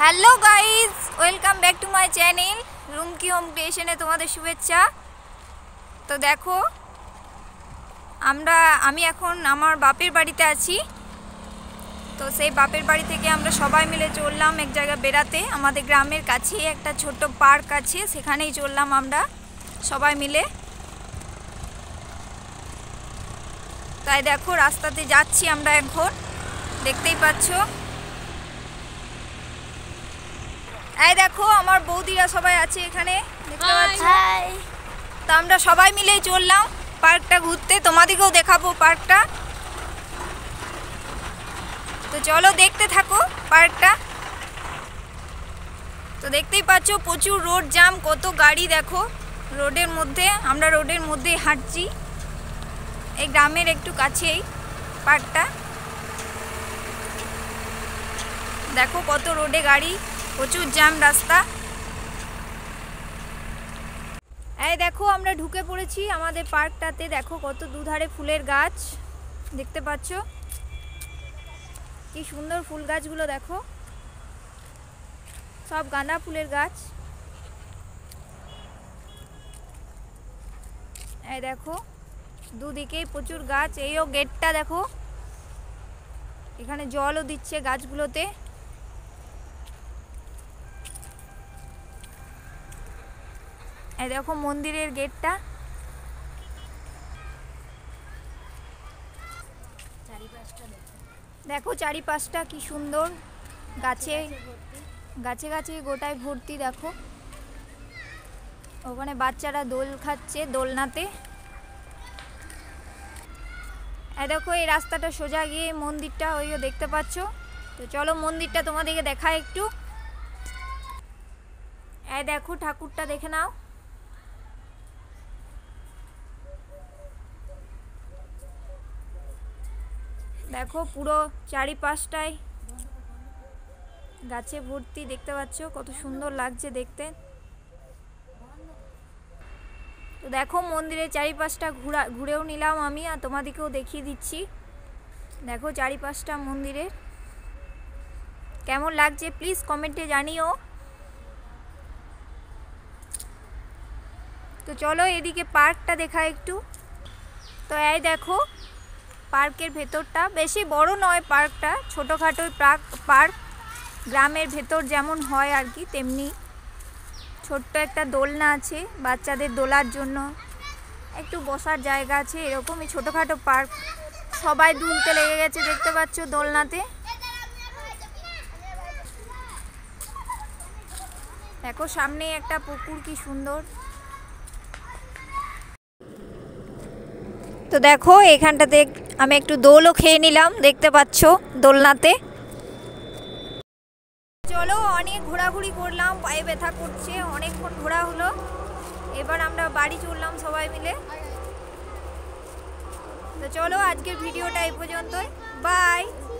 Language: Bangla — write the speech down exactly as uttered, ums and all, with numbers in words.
Hello guys, welcome back to my channel Rumki home ক্রিয়েশনে তোমাদের শুভেচ্ছা। তো দেখো, আমরা আমি এখন আমার বাপের বাড়িতে আছি। তো সেই বাপের বাড়ি থেকে আমরা সবাই মিলে চললাম এক জায়গায় বেড়াতে। আমাদের গ্রামের কাছে একটা ছোট্ট পার্ক আছে, সেখানেই চললাম আমরা সবাই মিলে। তাই দেখো, রাস্তাতে যাচ্ছি আমরা এখন, দেখতেই পাচ্ছ। এই দেখো, আমার বৌদিরা সবাই আছে এখানে, দেখতে পাচ্ছ। তো আমরা সবাই মিলেই চললাম পার্কটা ঘুরতে, তোমাদেরকেও দেখাবো পার্কটা। তো চলো দেখতে থাকো পার্কটা। তো দেখতেই পাচ্ছ প্রচুর রোড জ্যাম, কত গাড়ি দেখো রোডের মধ্যে। আমরা রোডের মধ্যেই হাঁটছি, এই গ্রামের একটু কাছেই পার্কটা। দেখো কত রোডে গাড়ি, প্রচুর জ্যাম রাস্তা। এই দেখো, আমরা ঢুকে পড়েছি আমাদের পার্কটাতে। দেখো কত দুধারে ফুলের গাছ, দেখতে পাচ্ছ কি সুন্দর ফুল গাছগুলো। দেখো সব গাঁদা ফুলের গাছ। এই দেখো দুদিকেই প্রচুর গাছ। এইও গেটটা দেখো, এখানে জলও দিচ্ছে গাছগুলোতে। এই দেখো মন্দিরের গেটটা। দেখো চারিপাশটা কি সুন্দর, গাছে গাছে গাছে গোটায় ভর্তি। দেখো ওখানে বাচ্চারা দোল খাচ্ছে দোলনাতে। এই দেখো এই রাস্তাটা সোজা গিয়ে মন্দিরটা, ওইও দেখতে পাচ্ছ। তো চলো মন্দিরটা তোমাদেরকে দেখায় একটু। এই দেখো ঠাকুরটা দেখে নাও। দেখো পুরো চারিপাশটায় গাছে ভর্তি, দেখতে পাচ্ছ কত সুন্দর লাগছে দেখতে। তো দেখো মন্দিরের চারিপাশটা ঘুরা ঘুরেও নিলাম আমি, আর তোমাদেরকেও দেখিয়ে দিচ্ছি। দেখো চারিপাশটা মন্দিরের কেমন লাগছে প্লিজ কমেন্টে জানিও। তো চলো এদিকে পার্কটা দেখা একটু। তো এই দেখো পার্কের ভেতরটা, বেশি বড় নয় পার্কটা, ছোটোখাটো পার্ক। গ্রামের ভেতর যেমন হয় আর কি তেমনি। ছোট্ট একটা দোলনা আছে বাচ্চাদের দোলার জন্য, একটু বসার জায়গা আছে, এরকমই ছোটোখাটো পার্ক। সবাই দুলতে লেগে গেছে, দেখতে পাচ্ছ দোলনাতে। দেখো সামনে একটা পুকুর, কি সুন্দর। তো দেখো এখানটাতে আমি একটু দোলও খেয়ে নিলাম, দেখতে পাচ্ছ দোলনাতে। চলো অনেক ঘোরাঘুরি করলাম, পায়ে ব্যথা করছে, অনেকক্ষণ ঘোরা হলো। এবার আমরা বাড়ি চললাম সবাই মিলে। তো চলো আজকের ভিডিওটা এই পর্যন্তই, বাই।